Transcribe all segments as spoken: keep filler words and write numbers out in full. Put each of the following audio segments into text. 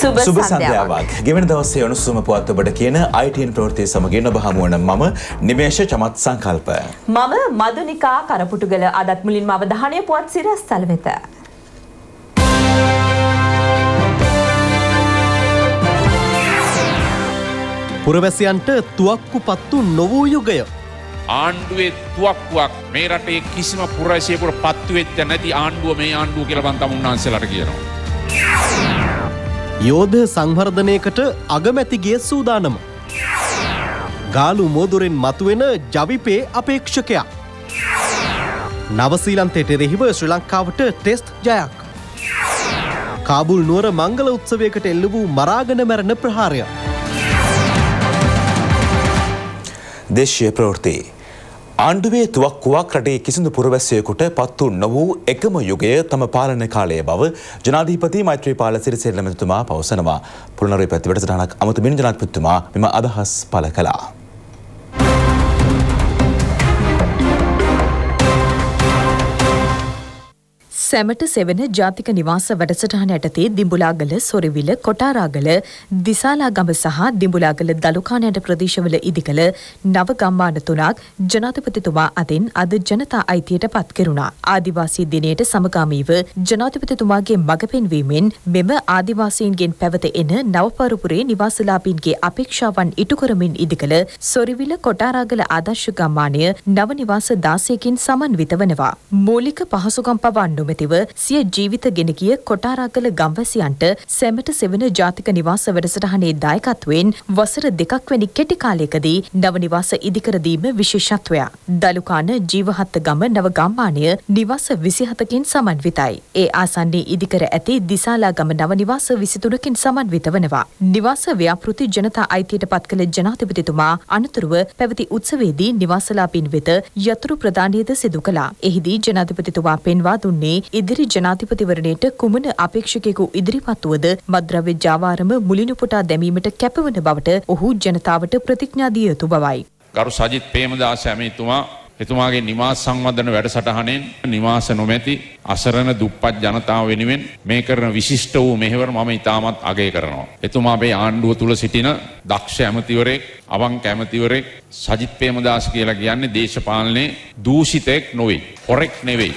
සුබ සන්ධ්‍යාවක්. ගෙවෙන දවසේ උණුසුම පුවත් ඔබට කියන I T N ප්‍රවෘත්ති සමගින් ඔබ හමු වන මම නිමේෂ චමත් සංකල්ප. මම මදුනිකා කරපුටුගල. අදත් මුලින්ම අවධානය පුවත් සිරස්තල වෙත. පුරවැසියන්ට තුවක්කු පත්තු නොවූ යුගය. ආණ්ඩුවේ තුවක්කුවක් මේ රටේ කිසිම පුරවැසියෙකුට පත්තු වෙච්ච නැති ආණ්ඩුව මේ ආණ්ඩුව කියලා බන් තමුන්නාන්සලාට කියනවා. යෝධ සංවර්ධනයකට අගමැතිගේ සූදානම. ගාලු මෝදුරෙන් මතුවෙන ජවිපේ අපේක්ෂකයා. නවසීලන්තයට එරෙහිව ශ්‍රී ලංකාවට ටෙස්ට් ජයක්. කාබුල් නුවර මංගල උත්සවයකට එල්ල වූ මරාගෙන මැරෙන ප්‍රහාරය. දේශීය ප්‍රවෘත්ති. ආණ්ඩුවේ තුවක්කුවක් රටේ කිසිදු පුරවැසියෙකුට පත්තු නොවූ එකම යුගය තම පාලන කාලය බව ජනාධිපති මෛත්‍රීපාල සිරිසේන මැතිතුමා පවසනවා. පුලනරුවේ පැති වැඩසටහනක් අමතමින් ජනාධිපතිතුමා මෙම අදහස් පළ කළා. සැමට සෙවන ජාතික නිවාස වැඩසටහන යටතේ දිඹුලාගල, සොරවිල, කොටාරාගල, දිසාලාගම සහ දිඹුලාගල දලුකානයට ප්‍රදේශවල ඉදිකළ නව ගම්මාන තුනක් ජනාධිපතිතුමා අතින් අද ජනතා අයිතියට පත් කෙරුණා. ආදිවාසී දිනයට සමගාමීව ජනාධිපතිතුමාගේ මඟ පෙන්වීමෙන් මෙම ආදිවාසීන්ගෙන් පැවත එන නවපරුපුරේ නිවාසලාභීන්ගේ අපේක්ෂාවන් ඉටු කරමින් ඉදිකළ සොරවිල, කොටාරාගල ආදර්ශ ගම්මානය නව නිවාස දාසයකින් සමන්විත වනවා. මූලික පහසුකම් පවා නොමැති සිය ජීවිත ගෙන ගිය කොටාරාගල ගම්වැසියන්ට සැමට සෙවන ජාතික නිවාස වැඩසටහනේ දායකත්වයෙන් වසර දෙකක් වැනි කෙටි කාලයකදී නව නිවාස ඉදිකර දීම විශේෂත්වයක්. දලුකාන ජීවහත්ත ගම නව ගම්මානය නිවාස විසිහතකින් සමන්විතයි. ඒ ආසන්නයේ ඉදිකර ඇති දිසාලා ගම නව නිවාස විසිතුනකින් සමන්විත වනවා. නිවාස ව්‍යාපෘති ජනතා අයිතියට පත් කළ ජනාධිපතිතුමා අනතුරුව පැවති උත්සවයේදී නිවාසලාභීන් වෙත යතුරු ප්‍රදානයද සිදු කළා. එහිදී ජනාධිපතිතුමා පෙන්වා දුන්නේ ඉදිරි ජනාධිපතිවරණයට කුමන අපේක්ෂකයෙකු ඉදිරිපත් වුවද මද්‍රව්‍ය ජාවාරම මුලිනුපුටා දැමීමට කැපවන බවට ඔහු ජනතාවට ප්‍රතිඥා දිය යුතු බවයි. ගරු සජිත් ප්‍රේමදාස ඇමතිතුමා එතුමාගේ නිවාස සංවර්ධන වැඩසටහනෙන් නිවාස නොමැති අසරණ දුප්පත් ජනතාව වෙනුවෙන් මේ කරන විශිෂ්ට වූ මෙහෙවර මම ඉතාමත් අගය කරනවා. එතුමා අපේ ආණ්ඩුව තුල සිටින දක්ෂ ඇමතිවරයෙක්, අවංක ඇමතිවරයෙක්. සජිත් ප්‍රේමදාස කියලා කියන්නේ දේශපාලනයේ දූෂිතෙක් නොවේ, හොරෙක් නෙවෙයි.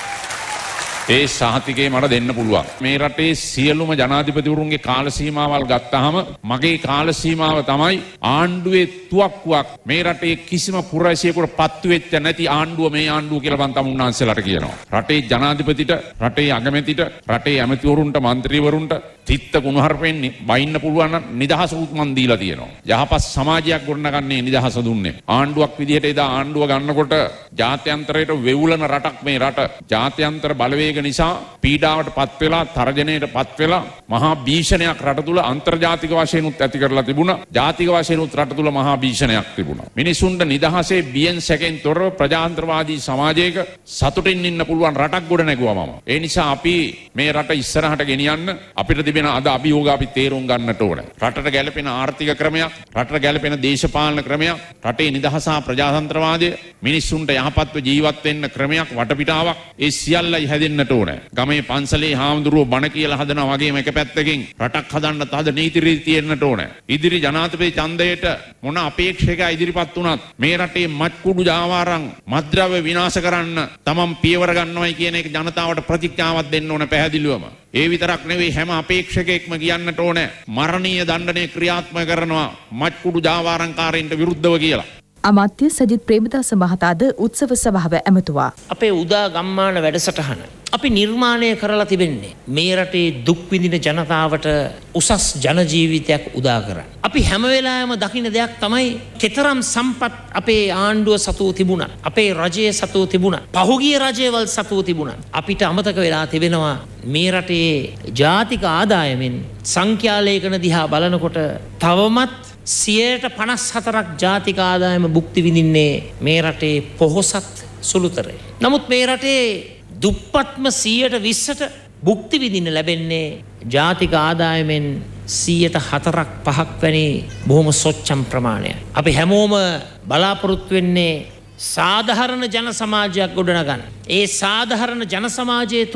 ඒ සහතිකේ මට දෙන්න පුළුවන්. මේ රටේ සියලුම ජනාධිපතිවරුන්ගේ කාල සීමාවල් ගත්තාම මගේ කාල සීමාව තමයි ආණ්ඩුවේ තුවක්කුවක් මේ රටේ කිසිම පුරවැසියෙකුට පත්තු වෙච්ච නැති ආණ්ඩුව මේ ආණ්ඩුව කියලා බන් තමුන්නාන්සලාට කියනවා. රටේ ජනාධිපතිට, රටේ අගමැතිට, රටේ ඇමතිවරුන්ට, മന്ത്രിවරුන්ට තිත්ත කුණුහරුපෙන් බයින්න පුළුවන් නම් නිදහස උත්මන් දීලා තියෙනවා. යහපත් සමාජයක් ගොඩනගන්නේ නිදහස දුන්නේ. ආණ්ඩුවක් විදිහට එදා ආණ්ඩුව ගන්නකොට ජාත්‍යන්තරයට වෙවුලන රටක් මේ රට. ජාත්‍යන්තර බලවේග නිසා පීඩාවට පත් වෙලා, තරජනයට පත් වෙලා මහා භීෂණයක් රට තුල අන්තර්ජාතික වශයෙන් උත් ඇති කරලා තිබුණා. ජාතික වශයෙන් උත් රට තුල මහා භීෂණයක් තිබුණා. මිනිසුන්ට නිදහසේ බියෙන් සැකෙන් තොරව ප්‍රජාතන්ත්‍රවාදී සමාජයක සතුටින් ඉන්න පුළුවන් රටක් ගොඩ නැගුවා මම. ඒ නිසා අපි මේ රට ඉස්සරහට ගෙනියන්න අපිට තිබෙන අද අභියෝග අපි තේරුම් ගන්නට ඕන. රටට ගැළපෙන ආර්ථික ක්‍රමයක්, රටට ගැළපෙන දේශපාලන ක්‍රමයක්, රටේ නිදහස සහ ප්‍රජාතන්ත්‍රවාදය, මිනිසුන්ට යහපත්ව ජීවත් වෙන්න ක්‍රමයක්, වටපිටාවක් ඒ සියල්ලයි හැදෙන්න ඕනේ. ගමේ පන්සලේ හාමුදුරුවෝ බණ කියලා හදනවා වගේම එක පැත්තකින් රටක් හදන්න තද නීති රීති තියෙන්නට ඕනේ. ඉදිරි ජනාධිපති ඡන්දයට මොන අපේක්ෂකයා ඉදිරිපත් වුණත් මේ රටේ මත්කුඩු ජාවාරම්, මත්ද්‍රව්‍ය විනාශ කරන්න තමන් පියවර ගන්නවයි කියන එක ජනතාවට ප්‍රතිඥාවක් දෙන්න ඕනේ පැහැදිලිවම. ඒ විතරක් නෙවෙයි හැම අපේක්ෂකයෙක්ම කියන්නට ඕනේ මරණීය දණ්ඩනය ක්‍රියාත්මක කරනවා මත්කුඩු ජාවාරම්කාරයින්ට විරුද්ධව කියලා. අමාත්‍ය සජිත් ප්‍රේමදාස මහතාද උත්සව සභාව ඇමතුවා. අපේ උදා ගම්මාන වැඩසටහන අපි නිර්මාණය කරලා තිබෙන්නේ මේ රටේ දුක් විඳින ජනතාවට උසස් ජන ජීවිතයක් උදා කරන්න. අපි හැම වෙලාවෙම දකින්න දෙයක් තමයි කතරම් සම්පත් අපේ ආණ්ඩුව සතුව තිබුණා. අපේ රජයේ සතුව තිබුණා. පහුගිය රජයවල් සතුව තිබුණා. අපිට අමතක වෙලා තිබෙනවා මේ රටේ ජාතික ආදායමෙන් සංඛ්‍යාලේඛන දිහා බලනකොට තවමත් සියයට පනස් හතරක් ජාතික ආදායම භුක්ති විඳින්නේ මේ රටේ පොහොසත් සුළුතරේ. නමුත් මේ රටේ දුප්පත්ම සියයට විස්සට භුක්ති විඳින්න ලැබෙන්නේ ජාතික ආදායමෙන් සියයට හතරක් පහක් වැනි බොහොම සොච්චම් ප්‍රමාණය. අපි හැමෝම බලාපොරොත්තු වෙන්නේ සාධාරණ ජන සමාජයක් ගොඩනගන්න. ඒ සාධාරණ ජන සමාජය තුල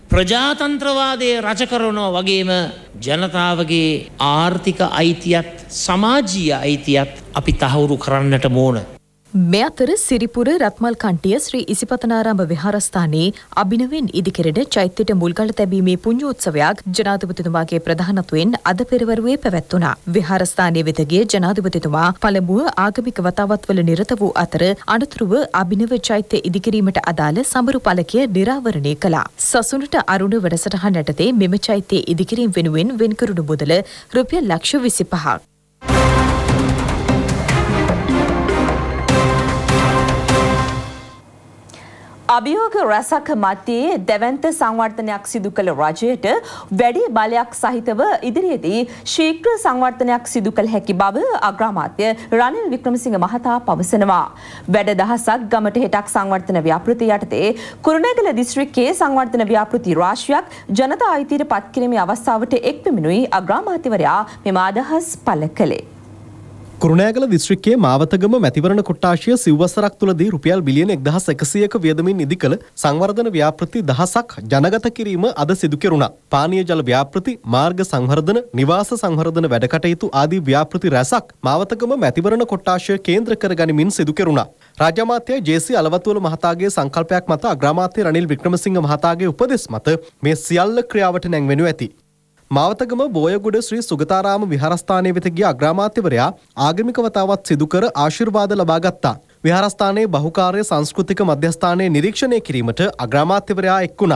ප්‍රජාතන්ත්‍රවාදයේ රජ කරනවා වගේම ජනතාවගේ ආර්ථික අයිතියත් සමාජීය අයිතියත් අපි තහවුරු කරන්නට ඕන. මේ අතර සිරිපුර රත්මල් කණ්ටිය ශ්‍රී ඉසිපතනාරාම විහාරස්ථානයේ අභිනවෙන් ඉදිකෙරෙන චෛත්‍යයට මුල්ගල තැබීමේ පුණ්‍යෝත්සවයක් ජනාධිපතිතුමාගේ ප්‍රධානත්වයෙන් අද පෙරවරුවේ පැවැත්වුණා. විහාරස්ථානයේ වෙත ගිය ජනාධිපතිතුමා පළමුව ආගමික වතාවත්වල නිරත වූ අතර අනතුරුව අභිනව චෛත්‍ය ඉදිකිරීමට අදාළ සමරු පළකය නිරාවරණය කළා. සසුනට අරුණ වැඩසටහන යටතේ මෙම චෛත්‍ය ඉදිකිරීම වෙනුවෙන් වෙන්කරුණු මුදල රුපියල් ලක්ෂ විසිපහක්. අභියෝග රැසක් මැත්තේ දැවැන්ත සංවර්ධනයක් සිදු කළ රජයට වැඩි බලයක් සහිතව ඉදිරියේදී ශීඝ්‍ර සංවර්ධනයක් සිදු කළ හැකි බව අග්‍රාමාත්‍ය රනිල් වික්‍රමසිංහ මහතා පවසනවා. වැඩ දහසක් ගමට හෙටක් සංවර්ධන ව්‍යාපෘති යටතේ කුරුණෑගල දිස්ත්‍රික්කයේ සංවර්ධන ව්‍යාපෘති රාශියක් ජනතා අයිතියට පත් කිරීමේ අවස්ථාවට එක් වෙමිනුයි අග්‍රාමාත්‍යවරයා මෙම අදහස් පළ කළේ. කුරුණෑගල දිස්ත්‍රික්කයේ මාවතගම මැතිවරණ කොට්ටාශය සිව්වසරක් තුළදී රුපියල් බිලියන එක්දහස් එකසියක වියදමින් ඉදිකළ සංවර්ධන ව්‍යාපෘති දහසක් ජනගත කිරීම අද සිදු කෙරුණා. පානීය ජල ව්‍යාපෘති, මාර්ග සංවර්ධන, නිවාස සංවර්ධන වැඩ කටයුතු ආදී ව්‍යාපෘති රැසක් මාවතගම මැතිවරණ කොට්ටාශය කේන්ද්‍ර කර ගනිමින් සිදු කෙරුණා. රාජ්‍ය අමාත්‍ය ජේ.සී. අලවතුවල මහතාගේ සංකල්පයක් මත අග්‍රාමාත්‍ය රනිල් වික්‍රමසිංහ මහතාගේ උපදෙස් මත මේ සියල්ල ක්‍රියාවට නැංවෙනු ඇති. මාවතගම බෝයගොඩ ශ්‍රී සුගතාරාම විහාරස්ථානයේ වෙත ගිය අග්‍රාමාත්‍යවරයා ආගමික වතාවත් සිදු කර ආශිර්වාද ලබා ගත්තා. විහාරස්ථානයේ බහුකාර්ය සංස්කෘතික මධ්‍යස්ථානයේ නිරීක්ෂණය කිරීමට අග්‍රාමාත්‍යවරයා එක් වුණා.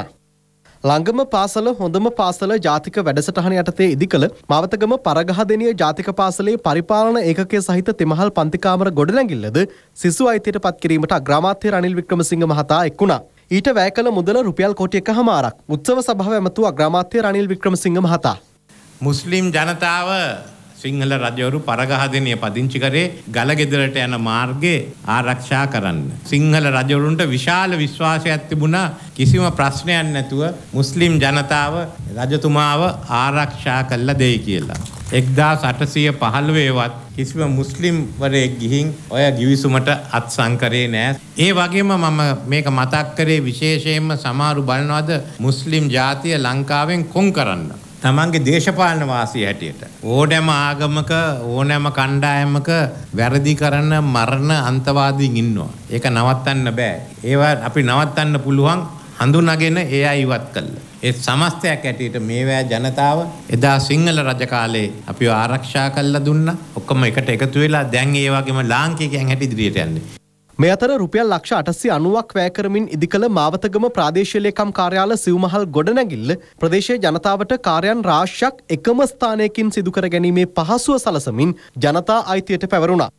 ළඟම පාසල හොඳම පාසල ජාතික වැඩසටහන යටතේ ඉදිකළ මාවතගම පරගහදෙනිය ජාතික පාසලේ පරිපාලන ඒකකයේ සහිත තෙමහල් පන්තිකාමර ගොඩනැගිල්ලද සිසු අයිතියට පත් කිරීමට අග්‍රාමාත්‍ය රනිල් වික්‍රමසිංහ මහතා එක් වුණා. ඊට වැය කළ මුදල රුපියල් කොටි එකහමාරක්. උත්සව සභාව ඇමතු අග්‍රාමාත්‍ය රනිල් වික්‍රමසිංහ මහතා. මුස්ලිම් ජනතාව සිංහල රජවරු පරගහදෙනිය පදිංචි කරේ ගලගෙදරට යන මාර්ගයේ ආරක්ෂා කරන්න. සිංහල රජවරුන්ට විශාල විශ්වාසයක් තිබුණා කිසිම ප්‍රශ්නයක් නැතුව මුස්ලිම් ජනතාව රජතුමාව ආරක්ෂා කළා දෙයි කියලා. එක්දාස් අටසිය පහළොවේවත් කිසිම මුස්ලිම් වරයෙක් ගිහින් ඔය ගිවිසුමට අත්සන් කරේ නෑ. ඒ වගේම මම මේක මතක් කරේ විශේෂයෙන්ම සමහරු බලනවාද මුස්ලිම් ජාතිය ලංකාවෙන් කොන් කරන්න. තමන්ගේ දේශපාලන වාසිය හැටියට ඕනෑම ආගමක ඕනෑම කණ්ඩායමක වැරදි කරන මරණ අන්තවාදීන් ඉන්නවා. ඒක නවත්තන්න බෑ. ඒවා අපි නවත්තන්න පුළුවන් හඳුනාගෙන ඒ අය ඉවත් කළා. ඒ සමස්තයක් ඇටියට මේවැ ජනතාව එදා සිංහල රජ කාලේ අපිව ආරක්ෂා කළා දුන්නා. ඔක්කොම එකට එකතු වෙලා දැන් ඒ වගේම ලාංකිකයන් හැටි ඉදිරියට යන්නේ. මේ අතර රුපියල් ලක්ෂ අටසිය අනූවක් වැය කරමින් ඉදිකළ මාවතගම ප්‍රාදේශීය ලේකම් කාර්යාල සිව්මහල් ගොඩනැගිල්ල ප්‍රදේශයේ ජනතාවට කාර්යයන් රාශියක් එකම ස්ථානයකින් සිදු කර ගැනීමේ පහසුව සලසමින් ජනතා අයිතියට පැවරුණා.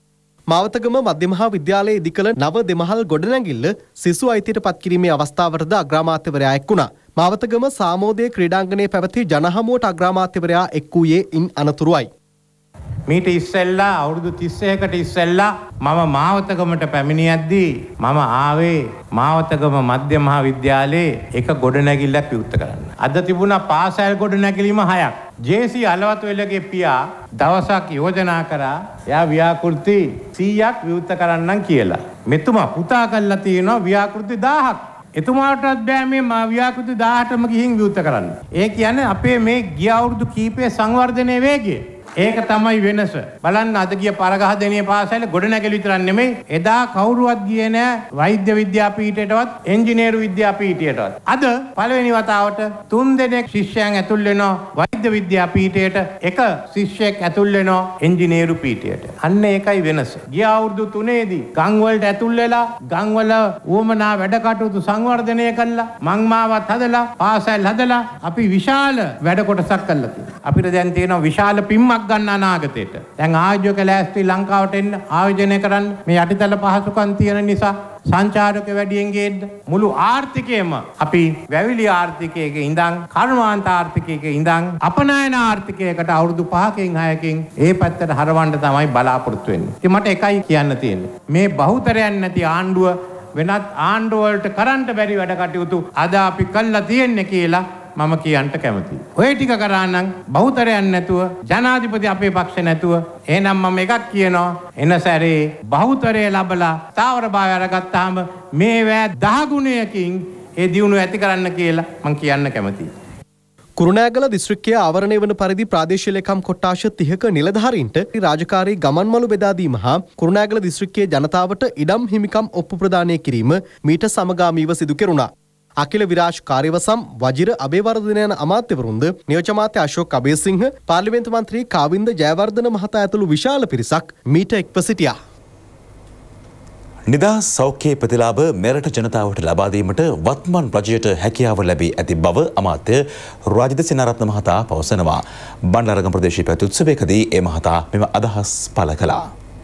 මාවතගම මධ්‍ය මහා විද්‍යාලයේ ඉදිකළ නව දෙමහල් ගොඩනැගිල්ල සිසු අයිතියට පත් කිරීමේ අවස්ථාවටද අග්‍රාමාත්‍යවරයා එක් වුණා. මාවතගම සාමෝදය ක්‍රීඩාංගණයේ පැවති ජනහමුවට අග්‍රාමාත්‍යවරයා එක් වූයේ ඉන් අනතුරුවයි. මීට ඉස්සෙල්ලා අවුරුදු තිස්සයකට ඉස්සෙල්ලා මම මාවතගමට පැමිණියද්දී මම ආවේ මාවතගම මධ්‍ය මහා විද්‍යාලයේ එක ගොඩනැගිල්ලක් විවෘත කරන්න. අද තිබුණා පාසල් ගොඩනැගිලිම හයක්. ජේ.සී. අලවතුවලගේ පියා දවසක් යෝජනා කරා එයා ව්‍යාකෘති සීයක් විවෘත කරන්නම් කියලා. මෙතුමා පුතා කළා තියෙනවා ව්‍යාකෘති දාහක්. එතුමාටත් බෑ මේ ව්‍යාකෘති දාහටම ගිහින් විවෘත කරන්න. ඒ කියන්නේ අපේ මේ ගිය අවුරුදු කීපයේ සංවර්ධනයේ වේගය. ඒක තමයි වෙනස. බලන්න අද ගිය පරගහදෙනිය පාසලේ ගොඩනැගිලි විතරක් නෙමෙයි එදා කවුරුවත් ගියේ නෑ වෛද්‍ය විද්‍යාපීඨයටවත් එන්ජිනේරු විද්‍යාපීඨයටවත්. අද පළවෙනි වතාවට තුන් දෙනෙක් ශිෂ්‍යයන් ඇතුල් වෙනවා වෛද්‍ය විද්‍යාපීඨයට, එක ශිෂ්‍යයෙක් ඇතුල් වෙනවා එන්ජිනේරු පීඨයට. අන්න ඒකයි වෙනස. ගිය අවුරුදු තුනේදී ගම් වලට ඇතුල් වෙලා ගම් වල උවමනා වැඩ කටයුතු සංවර්ධනය කළා, මංමාවත් හදලා, පාසල් හදලා අපි විශාල වැඩ කොටසක් කළා තියෙනවා. අපිට දැන් තියෙනවා විශාල පිම්මක් ගන්න අනාගතයට. දැන් ආයෝජක ලෑස්ති ලංකාවට එන්න ආයෝජනය කරන්න මේ යටිතල පහසුකම් තියෙන නිසා සංචාරක වැඩියෙන් ගේන්න මුළු ආර්ථිකයම අපි වැවිලි ආර්ථිකයක ඉඳන් කර්මාන්ත ආර්ථිකයක ඉඳන් අපනයන ආර්ථිකයකට අවුරුදු පහකින් හයකින් ඒ පැත්තට හරවන්න තමයි බලාපොරොත්තු වෙන්නේ. ඉතින් මට එකයි කියන්න තියෙන්නේ. මේ බහුතරයක් නැති ආණ්ඩුව වෙනත් ආණ්ඩුව වලට කරන්න බැරි වැඩ කටයුතු අද අපි කළා තියෙන්නේ කියලා මම කියන්න කැමතියි. ඔය ටික කරා නම් බහුතරයක් නැතුව ජනාධිපති අපේ පක්ෂ නැතුව එහෙනම් මම එකක් කියනවා එන සැරේ බහුතරය ලැබලා ස්ථාවර භාවය අරගත්තාම මේ වැය දහ ගුණයකින් ඒ දියුණුව ඇති කරන්න කියලා මම කියන්න කැමතියි. කුරුණෑගල දිස්ත්‍රික්කයේ ආවරණය වන පරිදි ප්‍රාදේශීය ලේකම් කොට්ටාශ තිහක නිලධාරීන්ට රාජකාරී ගමන්මළු බෙදා දීම හා කුරුණෑගල දිස්ත්‍රික්කයේ ජනතාවට ඉඩම් හිමිකම් ඔප්පු ප්‍රදානය කිරීම මීට සමගාමීව සිදු කෙරුණා. අකිල විරාජ් කාර්යවසම් වජිර අබේවර්ධන යන අමාත්‍යවරුන්ද නියෝජ්‍ය අමාත්‍ය අශෝක් අබේසිංහ පාර්ලිමේන්තු මන්ත්‍රී කාවින්ද ජයවර්ධන මහතා ඇතුළු විශාල පිරිසක් මීට එක්ව සිටියා. නිදහස් සෞඛ්‍ය ප්‍රතිලාභ මෙරට ජනතාවට ලබා දීමට වත්මන් රජයට හැකියාව ලැබී ඇති බව අමාත්‍ය රාජිත සේනාරත්න මහතා පවසනවා. බණ්ඩාරගම ප්‍රදේශීය පැවති උත්සවයකදී ඒ මහතා මෙම අදහස් පළ කළා.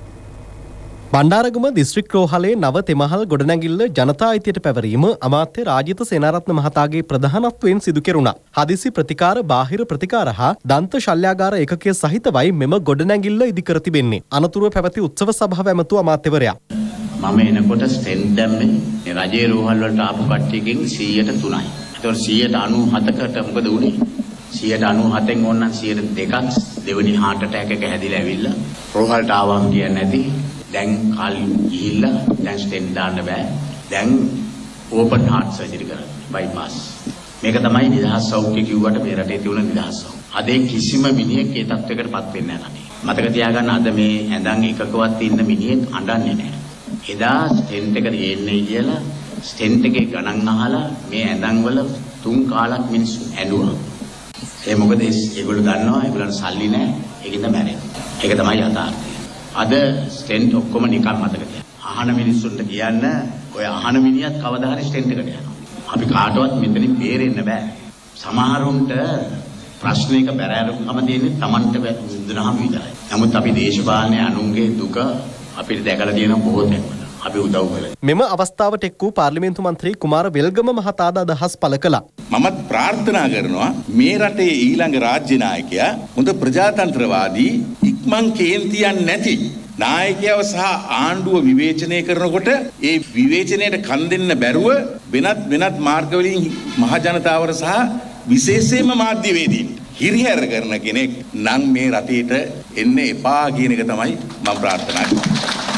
බණ්ඩාරගම දිස්ත්‍රික් රෝහලේ නව තෙමහල් ගොඩනැගිල්ල ජනතා අයිතියට පැවරීම අමාත්‍ය රාජිත සේනාරත්න මහතාගේ ප්‍රධානත්වයෙන් සිදු කෙරුණා. හදිසි ප්‍රතිකාර බාහිර ප්‍රතිකාර හා දන්ත ශල්‍යාගාර ඒකකයේ සහිතවයි මෙම ගොඩනැගිල්ල ඉදිකර තිබෙන්නේ. අනතුරුව පැවති උත්සව සභාව ඇමතු අමාත්‍යවරයා. මම එනකොට ස්ටෙන්ට් දැම්මේ මේ රජයේ රෝහල් වලට ආපු කට්ටියකින් සීයට තුනයි. ඒතකොට සීයට අනූ හතකට මොකද උනේ? සීයට අනූ හතෙන් ඕනනම් සීයට දෙකක් දෙවෙනි heart attack එක හැදිලා ඇවිල්ලා රෝහලට ආවම් කියන්නේ නැති. දැන් කාලි ගිහිල්ලා දැන් ස්ටෙන්ට් දාන්න බෑ. දැන් ඕපන් heart surgery කරන්න bypass. මේක තමයි නිදහස් සෞඛ්‍ය කිව්වට මේ රටේ තියෙන නිදහස් සෞඛ්‍ය. අද කිසිම මිනිහෙක් ඒ තත්වයකටපත් වෙන්නේ නැහැ. මතක තියාගන්න අද මේ ඇඳන් එකකවත් ඉන්න මිනිහෙක් අඬන්නේ නැහැ. එදා ස්ටෙන්ට් එක දෙන්නේ කියලා ස්ටෙන්ට් එකේ ගණන් අහලා මේ ඇඳන් වල තුන් කාලක් මිනිස්සු ඇඬුවා. ඒ මොකද ඒගොල්ලෝ දන්නවා ඒගොල්ලන්ට සල්ලි නැහැ. ඒකින්ද මැරෙනවා. ඒක තමයි යථාර්ථය. අද ස්ටෙන්ට් ඔක්කොම නිකන් මතක තියාගන්න. අහන මිනිස්සුන්ට කියන්න ඔය අහන මිනිහත් කවදා හරි ස්ටෙන්ට් එකට යනවා. අපි කාටවත් මෙතනින් බේරෙන්න බෑ. සමහරුන්ට ප්‍රශ්නයක බැරෑරුකම තියෙන්නේ Tamanට විඳිනහම විතරයි. නමුත් අපි දේශපාලනයේ අනුන්ගේ දුක අපිට දැකලා තියෙන බොහෝ තැන්වල අපි උදව් කරලා. මෙම අවස්ථාවට එක් වූ පාර්ලිමේන්තු මන්ත්‍රී කුමාර වෙල්ගම මහතාද අදහස් පළ කළා. මමත් ප්‍රාර්ථනා කරනවා මේ රටේ ඊළඟ රාජ්‍ය නායකයා හොඳ ප්‍රජාතන්ත්‍රවාදී ඉක්මන් කේන්තියක් නැති නායකයව සහ ආණ්ඩුව විවේචනය කරනකොට ඒ විවේචනයට කන් දෙන්න බැරුව වෙනත් වෙනත් මාර්ග වලින් මහ ජනතාවට සහ විශේෂයෙන්ම මාධ්‍යවේදීන්ට හිරිහැර කරන කෙනෙක් නම් මේ රටේට එන්න එපා කියන එක තමයි මම ප්‍රාර්ථනා කරන්නේ.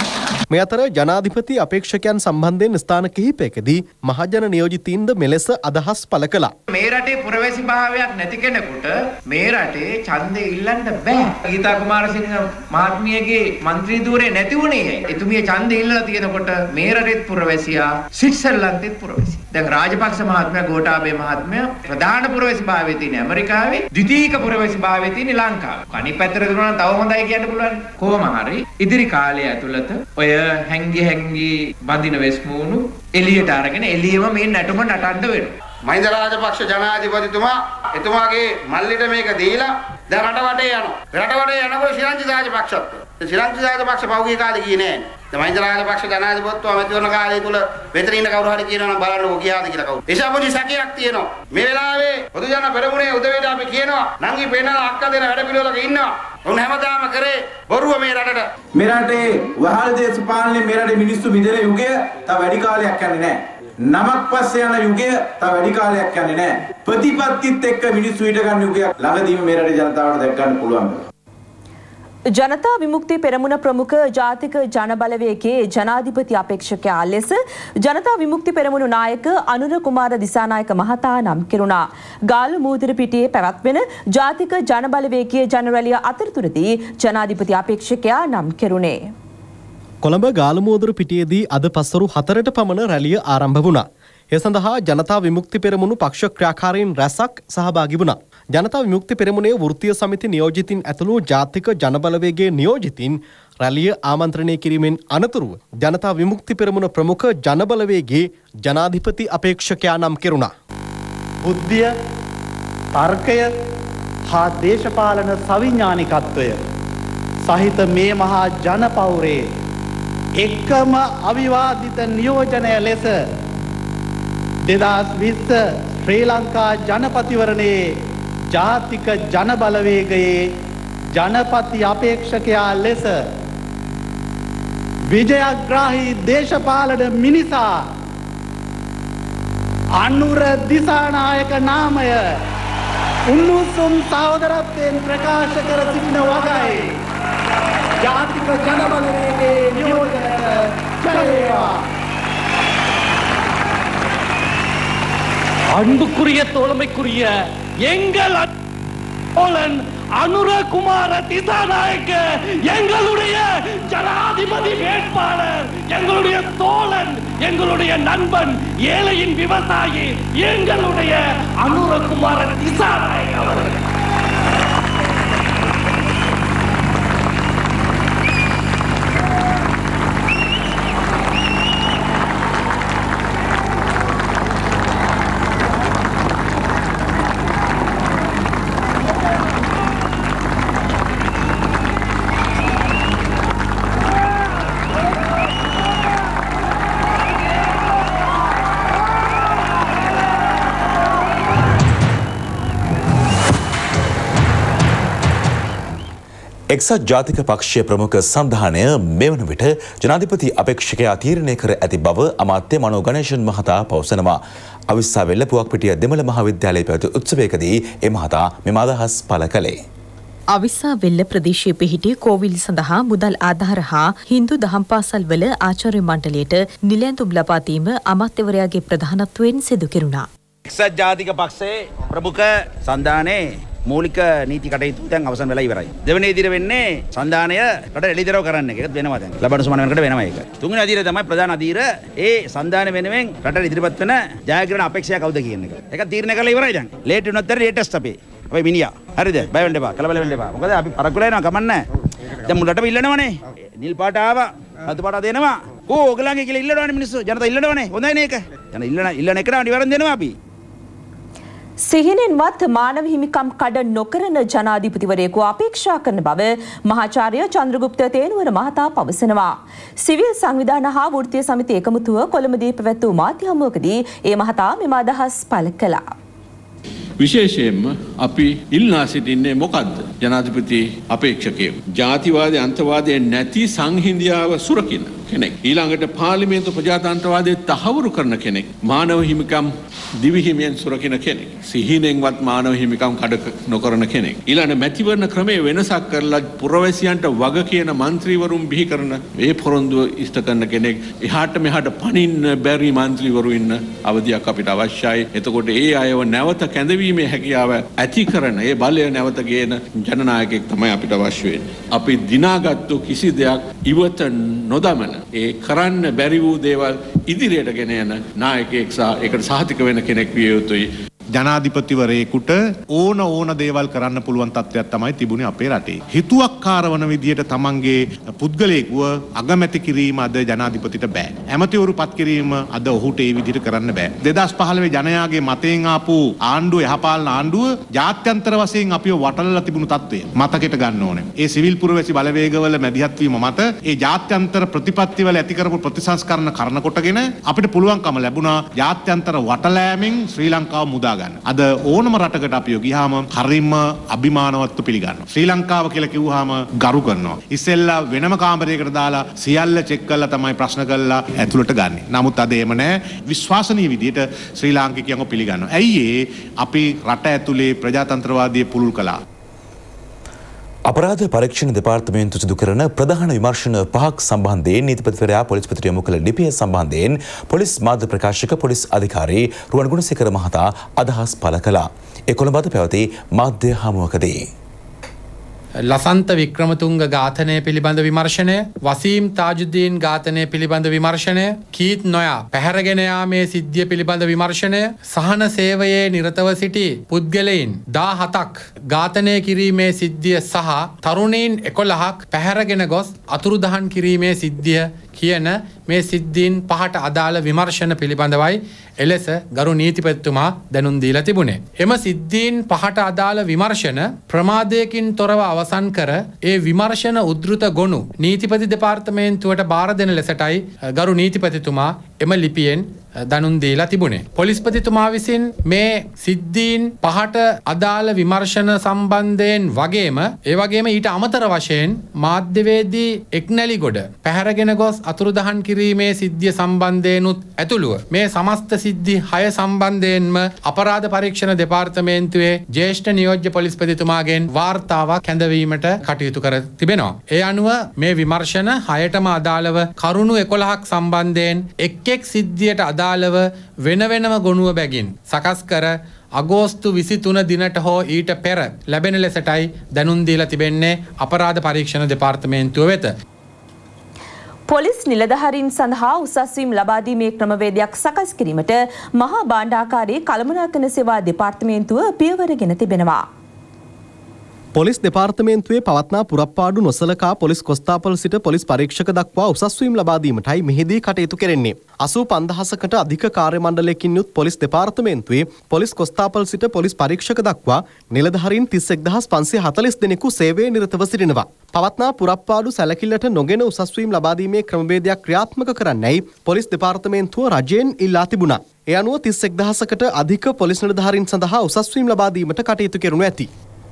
මේ අතර ජනාධිපති අපේක්ෂකයන් සම්බන්ධයෙන් ස්ථාන කිහිපයකදී මහජන නියෝජිතයින්ද මෙලෙස අදහස් පළ කළා. මේ රටේ පුරවැසි භාවයක් නැති කෙනෙකුට මේ රටේ ඡන්දේ ඉල්ලන්න බෑ. ගීතා කුමාරසිංහ මහත්මියගේ മന്ത്രി ධූරේ නැති වුණේ. එතුමිය ඡන්දේ ඉල්ලලා තියෙනකොට මේ රටේත් පුරවැසියා ස්විට්සර්ලන්තෙත් පුරවැසියා. දැන් රාජපක්ෂ මහත්මයා ගෝඨාභය මහත්මයා ප්‍රධාන පුරවැසි භාවයේ තියෙන ඇමරිකාවේ ද්විතීයික පුරවැසි භාවයේ තියෙන ලංකාවේ. අනිත් පැත්තට දුන්නා නම් තව හොඳයි කියන්න පුළුවන්. කොහොම හරි ඉදිරි කාලය ඇතුළත ඔය හැංගි හැංගි බඳින වෙස්මූණු එළියට අරගෙන එළියම මේ නැටුම නටන්න වෙනවා. මහින්ද රාජපක්ෂ ජනාධිපතිතුමා එතුමාගේ මල්ලිට මේක දීලා දැන් රට වටේ යනවා. රට වටේ යනකොට ශිරංජි රාජපක්ෂත්. ශිරංජි රාජපක්ෂ පහුගිය කාලේ ගියේ නෑ. දැන් මහින්ද රාජපක්ෂ ජනාධිපතිතුමා මෙතන කාලේ තුල වෙතරින් ඉන්න කවුරු හරි කියනවා නම් බලන්නකෝ ගියාද කියලා කවුරු. ඒසා පොඩි සැකයක් තියෙනවා. මේ වෙලාවේ පොදු ජන පෙරමුණේ උදවියට අපි කියනවා නංගි පේනවා අක්කා දෙන වැඩ පිළිවෙලක ඉන්නවා. උන් හැමදාම කරේ බොරුව මේ රටට. මේ රටේ වහල් දේශපාලනේ මේ රටේ මිනිස්සු මිදෙන යුගය තව වැඩි කාලයක් යන්නේ නැහැ. නමක් පස්සේ යන යුගය තව වැඩි කාලයක් යන්නේ නැහැ. ප්‍රතිපත්තිත් එක්ක මිනිස්සු ඊට ගන්න යුගයක් ළඟදීම මේ රටේ ජනතාවට දැක් ගන්න පුළුවන්. ජනතා විමුක්ති පෙරමුණ ප්‍රමුඛ ජාතික ජනබලවේගයේ ජනාධිපති අපේක්ෂකයා ලෙස ජනතා විමුක්ති පෙරමුණු නායක අනුර කුමාර දිසානායක මහතා නම් කෙරුණා. ගාල්ල මූදිරපිටියේ පැවැත්වෙන ජාතික ජනබලවේගයේ ජනරැලිය අතරතුරදී ජනාධිපති අපේක්ෂකයා නම් කෙරුණේ. කොළඹ ගාලමුවදුර පිටියේදී අද පස්වරු හතරට පමණ රැළිය ආරම්භ වුණා. ඒ සඳහා ජනතා විමුක්ති පෙරමුණු පක්ෂ ක්‍රියාකාරීන් රැසක් සහභාගී වුණා. ජනතා විමුක්ති පෙරමුණේ වෘත්තීය සමිති නියෝජිතින් ඇතුළු ජාතික ජනබලවේගයේ නියෝජිතින් රැළිය ආමන්ත්‍රණය කිරීමෙන් අනතුරුව ජනතා විමුක්ති පෙරමුණ ප්‍රමුඛ ජනබලවේගයේ ජනාධිපති අපේක්ෂකයා නම් කෙරුණා. බුද්ධිය, තර්කය හා දේශපාලන සවිඥානිකත්වය සහිත මේ මහා ජනපෞරේ එකම අවිවාදිත නියෝජනය ලෙස දෙදහස් විස්ස ශ්‍රී ලංකා ජනපතිවරණයේ ජාතික ජනබලවේගයේ ජනපති අපේක්ෂකයා ලෙස විජයග්‍රාහී දේශපාලන මිනිසා අනුර දිසානායක නාමය උණුසුම් සහෝදරත්වයෙන් ප්‍රකාශ කර සිටින වගයි. ජාතික ජනබලවේගයේ නියෝජනය ජය වේවා. அன்புக்குரிய தோழமைக்குரிய எங்கள் தோழன் அனுரகுமார திசாநாயக்க எங்களுடைய ஜனாதிபதி வேட்பாளர், எங்களுடைய தோழன், எங்களுடைய நண்பன், ஏழையின் விவசாயி, எங்களுடைய அனுரகுமார திசாநாயக்க அவர்கள். එක්සත් ජාතික පක්ෂය ප්‍රමුඛ සන්ධානය මෙවන විට ජනාධිපති අපේක්ෂකයා තීරණය කර ඇති බව අමාත්‍ය මනෝ ගණේෂන් මහතා පවසනවා. අවිස්සාවෙල්ල පුවක්පිටිය දෙමළ මහාවිද්‍යාලයේ පැවති උත්සවයකදී ඒ මහතා මෙම අදහස් පළ කළේ. අවිස්සාවෙල්ල ප්‍රදේශයේ පිහිටි කෝවිල් සඳහා මුදල් ආධාර හා හින්දු දහම් පාසල් වල ආචාර්ය මණ්ඩලයට නිලැඳුම් ලබා දීම අමාත්‍යවරයාගේ ප්‍රධානත්වයෙන් සිදු කෙරුණා. එක්සත් ජාතික පක්ෂයේ ප්‍රමුඛ සන්ධානයේ මූලික නීති කටයුතු දැන් අවසන් වෙලා ඉවරයි. දෙවෙනි ඉදිරිය වෙන්නේ සන්ධානය රට එළිදරව් කරන්න එක. ඒකත් වෙනවා දැන්. ලබන සුමන වෙනකට වෙනවා ඒක. තුන්වෙනි අදියර තමයි ප්‍රධාන අදියර ඒ සන්ධානය වෙනුවෙන් රට ඉදිරිපත් වෙන ජයග්‍රහණ අපේක්ෂා කවුද කියන එක. ඒක තීරණය කරලා ඉවරයි දැන්. ලේට් වෙනත් තර ලේටස්ට් අපේ. අපේ මිනිහා. හරිද? බය වෙන්න එපා. කලබල වෙන්න එපා. මොකද අපි පරක්කුලා යනවා කමන්නේ. දැන් මුලටම ඉල්ලනවනේ. නිල් පාට ආවා. රතු පාට දෙනවා. කෝ ඔයගලගේ කියලා ඉල්ලනවනේ මිනිස්සු. ජනතාව ඉල්ලනවනේ. හොඳයි නේ ඒක. ජන ඉල්ලන ඉල්ලන එකට නිවරන් දෙනවා අපි. සිහිනෙන්වත් මානව හිමිකම් කඩ නොකරන ජනාධිපතිවරයෙකු අපේක්ෂා කරන බව මහාචාර්ය චන්ද්‍රගුප්ත තේනුවර මහතා පවසනවා. සිවිල් සංවිධාන හා වෘත්තීය සමිති එකමුතුව කොළඹදී පැවැත් වූ මාධ්‍ය හමුවකදී ඒ මහතා මෙම අදහස් පළ කළා. විශේෂයෙන්ම අපි ඉල්ලා සිටින්නේ මොකද්ද? ජනාධිපති අපේක්ෂකයෙකු. ජාතිවාදී අන්තවාදයේ නැති සංහිඳියාව සුරකින්න කෙනෙක්. ඊළඟට පාර්ලිමේන්තු ප්‍රජාතන්ත්‍රවාදයේ තහවුරු කරන කෙනෙක්. මානව හිමිකම් දිවිහිමියෙන් සුරකින්න කෙනෙක්. සිහිනෙන්වත් මානව හිමිකම් කඩ නොකරන කෙනෙක්. ඊළඟ මැතිවරණ ක්‍රමයේ වෙනසක් කරලා පුරවැසියන්ට වග කියන മന്ത്രിවරුන් බිහි කරන මේ පොරොන්දුව ඉෂ්ට කරන කෙනෙක්. එහාට මෙහාට පනින්න බැරි മന്ത്രിවරු ඉන්න අවධියක් අපිට අවශ්‍යයි. එතකොට ඒ අයව නැවත කැඳවීමේ හැකියාව ඇති කරන ඒ බලය නැවත ගේන ජනනායකයෙක් තමයි අපිට අවශ්‍ය වෙන්නේ. අපි දිනාගත්තු කිසි දෙයක් ඉවත නොදමන ඒ කරන්න බැරි වූ දේවල් ඉදිරියට ගෙන යන නායකයෙක් සහ ඒකට සහතික වෙන කෙනෙක් විය යුතුයි. ජනාධිපතිවරයෙකුට ඕන ඕන දේවල් කරන්න පුළුවන් තත්ත්වයක් තමයි තිබුණේ අපේ රටේ. හිතුවක්කාර වන විදියට තමන්ගේ පුද්ගලයෙකුව අගමැති කිරීම අද ජනාධිපතිට බෑ. ඇමතිවරු පත් කිරීම අද ඔහුට ඒ විදිහට කරන්න බෑ. දෙදහස් පහළොව ජනයාගේ මතයෙන් ආපු ආණ්ඩුව යහපාලන ආණ්ඩුව ජාත්‍යන්තර වශයෙන් අපිව වටලලා තිබුණු තත්ත්වය මතකෙට ගන්න ඕනේ. ඒ සිවිල් පුරවැසි බලවේගවල මැදිහත් වීම මත ඒ ජාත්‍යන්තර ප්‍රතිපත්තිවල ඇති කරපු ප්‍රතිසංස්කරණ කරන කොටගෙන අපිට පුළුවන්කම ලැබුණා ජාත්‍යන්තර වටලෑමෙන් ශ්‍රී ලංකාව මුදා අද ඕනම රටකට අපි ගියාම හරිම අභිමානවත්ව පිළිගන්නවා. ශ්‍රී ලංකාව කියලා කිව්වහම ගරු කරනවා. ඉස්සෙල්ලා වෙනම කාමරයකට දාලා සියල්ල චෙක් කරලා තමයි ප්‍රශ්න කරලා ඇතුළට ගන්නෙ. නමුත් අද එහෙම නැහැ. විශ්වාසනීය විදිහට ශ්‍රී ලාංකිකයන්ව පිළිගන්නවා. ඇයි අපි රට ඇතුලේ ප්‍රජාතන්ත්‍රවාදයේ පුළුල් කළා. අපරාධ පරීක්ෂණ දෙපාර්තමේන්තුව සිදු කරන ප්‍රධාන විමර්ශන පහක් සම්බන්ධයෙන් නීතිපතිවරයා පොලිස්පතිට යොමු කළ ලිපිය සම්බන්ධයෙන් පොලිස් මාධ්‍ය ප්‍රකාශක පොලිස් අධිකාරී රුවන් ගුණසේකර මහතා අදහස් පළ කළා. ඒ කොළඹ පැවති මාධ්‍ය හමුවකදී ලසන්ත වික්‍රමතුංග ඝාතනය පිළිබඳ විමර්ශනය, වසීම් තාජුද්දීන් ඝාතනය පිළිබඳ විමර්ශනය, කීත් නොයා පැහැරගෙන යාමේ සිද්ධිය පිළිබඳ විමර්ශනය, සහන සේවයේ නිරතව සිටි පුද්ගලයින් දාහතක් ඝාතනය කිරීමේ සිද්ධිය සහ තරුණීන් එකොළහක් පැහැරගෙන ගොස් අතුරුදහන් කිරීමේ සිද්ධිය කියන මේ සිද්ධීන් පහට අදාළ විමර්ශන පිළිබඳවයි එලෙස ගරු නීතිපතිතුමා දැනුම් දීලා තිබුණේ. එම සිද්ධීන් පහට අදාළ විමර්ශන ප්‍රමාදයකින් තොරව අවසන් කර ඒ විමර්ශන උද්ෘත ගොනු නීතිපති දෙපාර්තමේන්තුවට බාර දෙන ලෙසටයි ගරු නීතිපතිතුමා එම ලිපියෙන් දැනුම් දීලා තිබුණේ. පොලිස්පතිතුමා විසින් මේ සිද්ධීන් පහට අදාළ විමර්ශන සම්බන්ධයෙන් වගේම ඒ වගේම ඊට අමතර වශයෙන් මාධ්‍යවේදී එක්නැලිගොඩ පැහැරගෙන ගොස් අතුරුදහන් කිරීමේ සිද්ධිය සම්බන්ධයෙන්ුත් ඇතුළුව මේ සමස්ත සිද්ධි හය සම්බන්ධයෙන්ම අපරාධ පරීක්ෂණ දෙපාර්තමේන්තුවේ ජ්‍යෙෂ්ඨ නියෝජ්‍ය පොලිස්පතිතුමාගෙන් වාර්තාවක් කැඳවීමට කටයුතු කර තිබෙනවා. ඒ අනුව මේ විමර්ශන හයටම අදාළව කරුණු එකොළහක් සම්බන්ධයෙන් එක් එක් සිද්ධියට අදාළව වෙන වෙනම ගොනුව බැගින් සකස් කර අගෝස්තු විසිතුන දිනට හෝ ඊට පෙර ලැබෙන ලෙසටයි දැනුම් දීලා තිබෙන්නේ අපරාධ පරීක්ෂණ දෙපාර්තමේන්තුව වෙත. පොලිස් නිලධාරීන් සඳහා උසස්වීම් ලබා දීමේ ක්‍රමවේදයක් සකස් කිරීමට මහා භාණ්ඩාකාරී කළමනාකරණ සේවා දෙපාර්තමේන්තුව පියවරගෙන තිබෙනවා. පොලිස් දෙපාර්තමේන්තුවේ පවත්නා පුරප්පාඩු නොසලකා පොලිස් කොස්තාපල් සිට පොලිස් පරීක්ෂක දක්වා උසස්වීම් ලබා දීමටයි මෙහිදී කටයුතු කෙරෙන්නේ. අසූ පන්දහසකට අධික කාර්ය මණ්ඩලයකින් යුත් පොලිස් දෙපාර්තමේන්තුවේ පොලිස් කොස්තාපල් සිට පොලිස් පරීක්ෂක දක්වා නිලධාරීන් තිස් එක්දහස් පන්සිය හතළිස් දෙනෙකු සේවයේ නිරතව සිටිනවා. පවත්නා පුරප්පාඩු සැලකිල්ලට නොගෙන උසස්වීම් ලබා දීමේ ක්‍රමවේදයක් ක්‍රියාත්මක කරන්නයි පොලිස් දෙපාර්තමේන්තුව රජයෙන් ඉල්ලා තිබුණා. ඒ අනුව තිස් එක්දහසකට අධික පොලිස් නිලධාරීන් සඳහා උසස්වීම් ලබා දීමට කටයුතු කෙරුණු ඇති.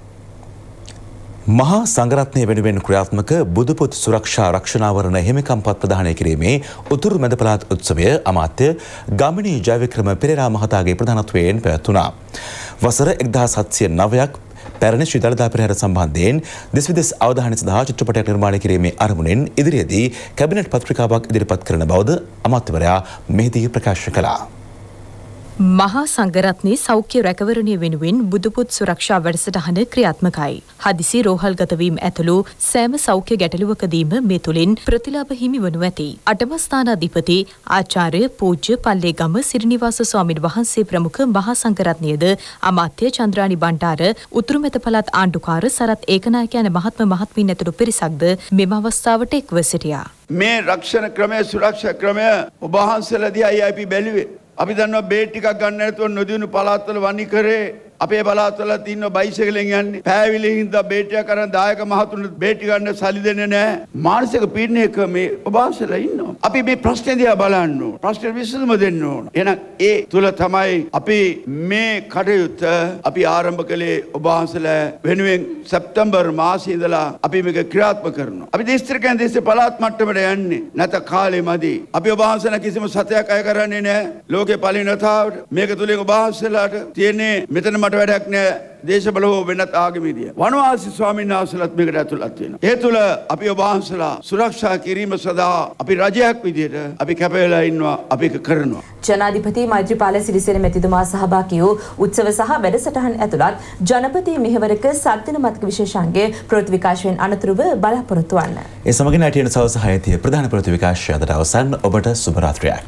මහා සංඝරත්නය වෙනුවෙන් ක්‍රියාත්මක බුදුපුත් සුරක්ෂා රක්ෂණාවරණ හිමිකම්පත් ප්‍රදානය කිරීමේ උතුරු මැද පළාත් උත්සවය අමාත්‍ය ගාමිණී ජයවික්‍රම පෙරේරා මහතාගේ ප්‍රධානත්වයෙන් පැවැත්වුණා. වසර එක්දහස් හත්සිය නවයක් පැරණි ශ්‍රී දළදා පෙරහැර සම්බන්ධයෙන් දෙස් විදෙස් අවධානය සඳහා චිත්‍රපටයක් නිර්මාණය කිරීමේ අරමුණෙන් ඉදිරියේදී කැබිනට් පත්‍රිකාවක් ඉදිරිපත් කරන බවද අමාත්‍යවරයා මෙහිදී ප්‍රකාශ කළා. මහා සංඝරත්නයේ සෞඛ්‍ය රැකවරණය වෙනුවෙන් බුදුපුත් සුරක්ෂා වැඩසටහන ක්‍රියාත්මකයි. හදිසි රෝහල්ගත වීම ඇතුළු සෑම සෞඛ්‍ය ගැටලුවකදීම මේ තුලින් ප්‍රතිලාභ හිමි වනු ඇති. අටම ස්ථානාධිපති ආචාර්ය පූජ්‍ය පල්ලේගම සිරිනිවාස ස්වාමීන් වහන්සේ ප්‍රමුඛ මහා සංඝරත්නයේද අමාත්‍ය චන්ද්‍රානි බණ්ඩාර උතුරු මැද පළාත් ආණ්ඩුකාර සරත් ඒකනායක යන මහත්ම මහත්මීන් ඇතුළු පිරිසක්ද මෙම අවස්ථාවට එක්ව සිටියා. මේ රක්ෂණ ක්‍රමය සුරක්ෂා ක්‍රමය ඔබ වහන්සේලාදී අයි අපි බැලුවේ. අපි දන්නවා බේට් ටිකක් ගන්න නැතුව නොදිනු පළාත්වල වනි කරේ අපේ පළාත්වල තියෙන බයිසිකලෙන් යන්නේ පෑවිලි හින්දා බේට් එක කරන් දායක මහතුන් බේට් ගන්න සල්ලි දෙන්නේ නැහැ. මානසික පීඩනයක මේ ඔබ වහන්සේලා ඉන්නවා. අපි මේ ප්‍රශ්නේ දිහා බලන්න ඕන. ප්‍රශ්නේ විසඳුම දෙන්න ඕන. එහෙනම් ඒ තුල තමයි අපි මේ කටයුත්ත අපි ආරම්භ කළේ ඔබ වහන්සේලා වෙනුවෙන් සැප්තැම්බර් මාසයේ ඉඳලා අපි මේක ක්‍රියාත්මක කරනවා. අපි දිස්ත්‍රික්කයන් දෙස්සේ පළාත් මට්ටමට යන්නේ නැත කාලේ මදි. අපි ඔබ වහන්සේලා කිසිම සතයක් අය කරන්නේ නැහැ. ලෝකේ පලිනතාවට මේක තුලින් ඔබ වහන්සේලාට තියෙන්නේ මෙතන මට වැඩක් නෑ දේශබල හෝ වෙනත් ආගමේදී වනවාසී ස්වාමීන් වහන්සේලාත් මේකට ඇතුළත් වෙනවා. ඒ තුළ අපි ඔබ වහන්සේලා සුරක්ෂා කිරීම සඳහා අපි රජයක් විදියට අපි කැප වෙලා ඉන්නවා අපි ඒක කරනවා. ජනාධිපති මෛත්‍රීපාල සිරිසේන මැතිතුමා සහභාගී වූ උත්සව සහ වැඩසටහන් ඇතුළත් ජනපති මෙහෙවරක සත්දින මතක විශේෂාංගයේ ප්‍රවෘත්ති විකාශයෙන් අනතුරුව බලාපොරොත්තු වන්න. ඒ සමගින් අයිටීඑන් සවස් හයතිය ප්‍රධාන ප්‍රවෘත්ති විකාශය අදට අවසන්. ඔබට සුබ රාත්‍රියක්.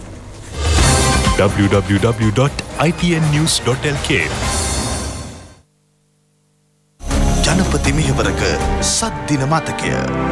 w w w dot i t n news dot l k ජනපති මෙහෙවරක සත්දින මතකය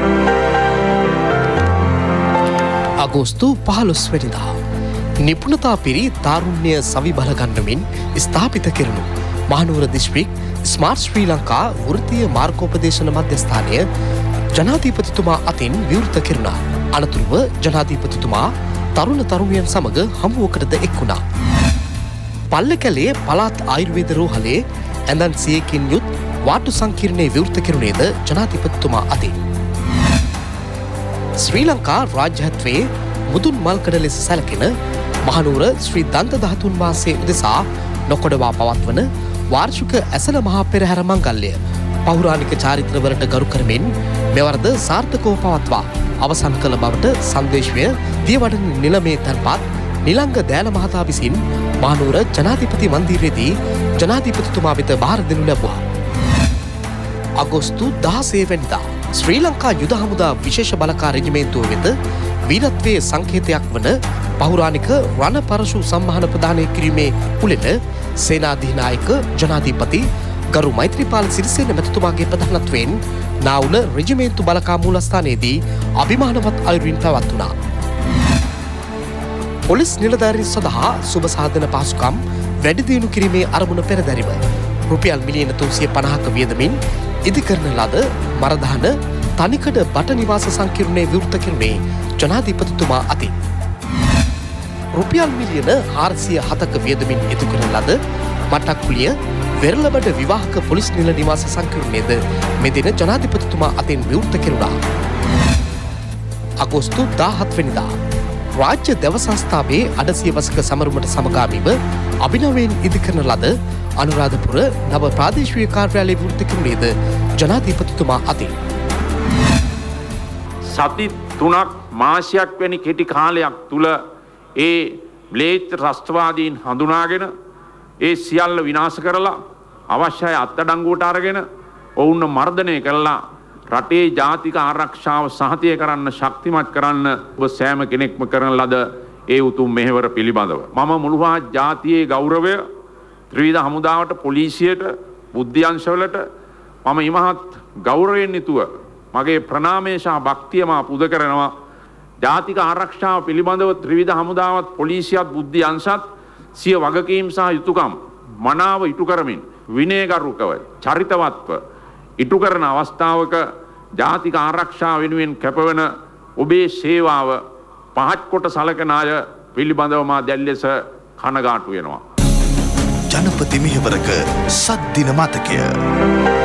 අගෝස්තු පහළොස් වෙනිදා නිපුණතා පිරි තාරුණ්‍ය සවි බලගන්නමින් ස්ථාපිත කෙරුණු මහනුවර දිස්ත්‍රික් ස්මාර්ට් ශ්‍රී ලංකා වෘත්තීය මාර්ගෝපදේශන මධ්‍යස්ථානය ජනාධිපතිතුමා අතින් විවෘත කෙරුණා. අනතුරුව ජනාධිපතිතුමා තරුණ තරුණියන් සමග හමුවකටද එක් වුණා. පල්ලකැලේ පළාත් ආයුර්වේද රෝහලේ ඇඳන් සියයකින් යුත් වාටු සංකීර්ණයේ විවෘත කෙරුණේද ජනාධිපතිතුමා අතින්. ශ්‍රී ලංකා රාජ්‍යත්වයේ මුදුන් මල්කඩ ලෙස සැලකෙන මහනුවර ශ්‍රී දන්ත ධාතුන් වහන්සේ උදෙසා නොකොඩවා පවත්වන වාර්ෂික ඇසළ මහා පෙරහැර මංගල්‍ය පෞරාණික චාරිත්‍රවලට ගරු කරමින් මෙවරද සාර්ථකව පවත්වා අවසන් කළ බවට සංදේශය දියවඩන නිලමේ තැන්පත් නිලංග දෑල මහතා විසින් මහනුවර ජනාධිපති මන්දිරයේදී ජනාධිපතිතුමා වෙත බාර දෙනු ලැබුවා. අගෝස්තු දහසේ වෙනිදා ශ්‍රී ලංකා යුද හමුදා විශේෂ බලකා රෙජිමේන්තුව වෙත වීරත්වයේ සංකේතයක් වන පෞරාණික රණ පරශු සම්මාන ප්‍රදානය කිරීමේ උළෙල සේනාධිනායක ජනාධිපති ගරු මෛත්‍රීපාල සිරිසේන මැතිතුමාගේ ප්‍රධානත්වයෙන් නාවුල රෙජිමේන්තු බලකා මූලස්ථානයේදී අභිමානවත් අයුරින් පැවැත්වුණා. පොලිස් නිලධාරීන් සඳහා සුබ සාධන පහසුකම් වැඩි දියුණු කිරීමේ අරමුණ පෙරදැරිව රුපියල් මිලියන තුන්සිය පනහක වියදමින් ඉදිකරන ලද මරදාන තනිකඩ බට නිවාස සංකීර්ණයේ විවෘත කිරීමේ ජනාධිපතිතුමා අතින් රුපියල් මිලියන හාරසිය හතක වියදමින් ඉදිකරන ලද මට්ටක්කුලිය වෙරළබඩ විවාහක පොලිස් නිල නිවාස සංකීර්ණයේද මෙදින ජනාධිපතිතුමා අතින් විවෘත කෙරුණා. අගෝස්තු දාහත් වෙනිදා රාජ්‍ය දෙව සංස්ථාවේ අඩසිය වසක සමරුමට සමගාමීව අභිනවයෙන් ඉදිකරන ලද අනුරාධපුර නව ප්‍රාදේශීය කාර්යාලයේ විවෘත කිරීමේද ජනාධිපතිතුමා අතින් සති තුනක් මාසයක් වැනි කෙටි කාලයක් තුල ඒ ම්ලේච්ඡ ත්‍රස්තවාදීන් හඳුනාගෙන ඒ සියල්ල විනාශ කරලා අවශ්‍යයි අත්අඩංගුවට අරගෙන ඔවුන්ව මර්ධනය කළා රටේ ජාතික ආරක්ෂාව සහතික කරන්න ශක්තිමත් කරන්න ඔබ සෑම කෙනෙක්ම කරන ලද ඒ උතුම් මෙහෙවර පිළිබඳව මම මුළුමහත් ජාතියේ ගෞරවය ත්‍රිවිධ හමුදාවට පොලිසියට බුද්ධි අංශවලට මම ඉමහත් ගෞරවයෙන් යුතුව මගේ ප්‍රණාමය සහ භක්තිය මා පුද කරනවා ජාතික ආරක්ෂාව පිළිබඳව ත්‍රිවිධ හමුදාවත් පොලිසියත් බුද්ධි අංශත් සිය වගකීම් සහ යුතුයකම් මනාව ඉටු කරමින් විනයගරුකව චරිතවත්ව ඉටු කරන අවස්ථාවක ජාතික ආරක්ෂාව වෙනුවෙන් කැපවන ඔබේ සේවාව පහත් කොට සලකන අය පිළිබඳව මා දැන් ලෙස කනගාටු වෙනවා. ජනපති මෙහෙවරක සද්දින මතකය